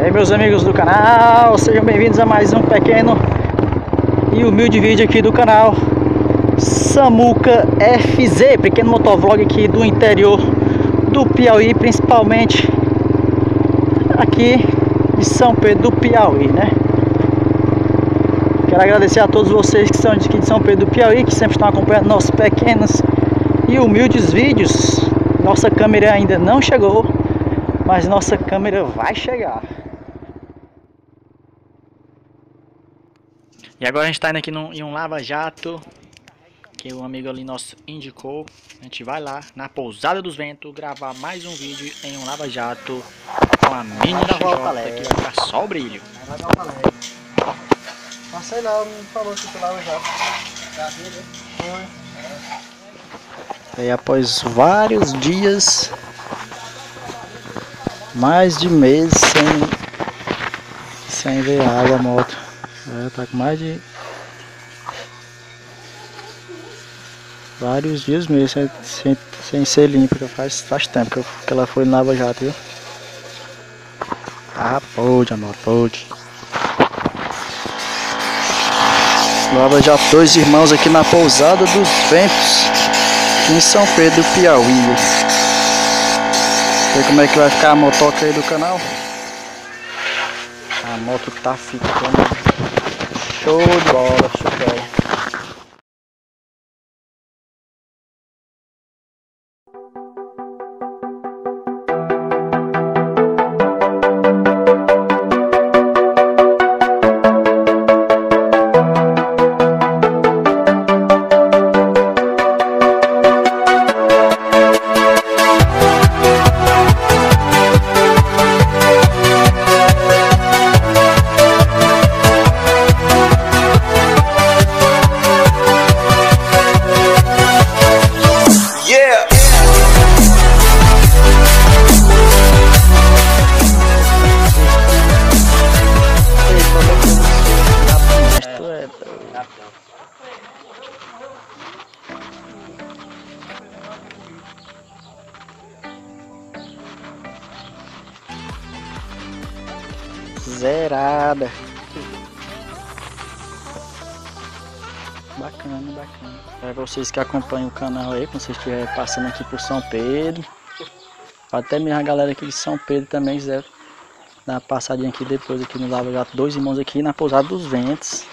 E aí, meus amigos do canal, sejam bem-vindos a mais um pequeno e humilde vídeo aqui do canal Samuca FZ, pequeno motovlog aqui do interior do Piauí, principalmente aqui de São Pedro do Piauí, né? Quero agradecer a todos vocês que são aqui de São Pedro do Piauí, que sempre estão acompanhando nossos pequenos e humildes vídeos. Nossa câmera ainda não chegou, mas nossa câmera vai chegar. E agora a gente está indo aqui em um lava-jato que um amigo ali nosso indicou. A gente vai lá na Pousada dos Ventos gravar mais um vídeo em um lava-jato com a Mini XJ, que vai ficar só o brilho. Vai dar uma leve. Passei lá, me falou que tu lava-jato. E após vários dias, mais de mês sem ver água, a moto tá com mais de vários dias mesmo sem ser limpa. Faz tempo que ela foi no lava-jato, viu? Ah, pode, amor, pode. Lava-jato Dois Irmãos aqui na Pousada dos Ventos, em São Pedro do Piauí. Ver como é que vai ficar a motoca aí do canal. A moto tá ficando show de bola, show de bola. Zerada. Bacana, bacana. Para vocês que acompanham o canal aí, quando vocês estiverem passando aqui por São Pedro, até mesmo a galera aqui de São Pedro também quiser dar uma passadinha aqui depois aqui no lava-jato Dois Irmãos aqui na Pousada dos Ventos.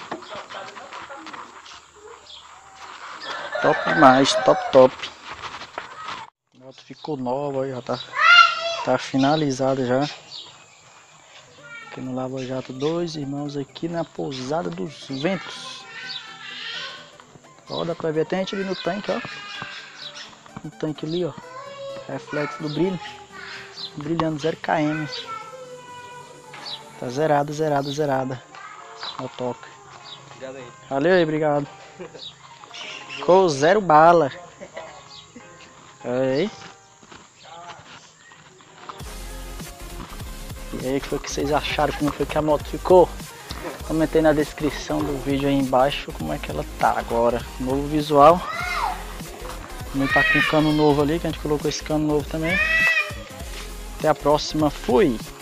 Top demais, top. A moto ficou nova aí, já tá finalizada já. Aqui no lava-jato Dois Irmãos aqui na Pousada dos Ventos. Ó, dá pra ver até a gente ali no tanque, ó. No tanque ali, ó. Reflexo do brilho. Brilhando 0 km. Tá zerada. Motoca. Obrigado aí. Valeu aí, obrigado. Ficou 0 bala. Aí. E aí, o que foi que vocês acharam? Como foi que a moto ficou? Comentei na descrição do vídeo aí embaixo como é que ela tá agora. Novo visual. Também tá com um cano novo ali, que a gente colocou esse cano novo também. Até a próxima, fui!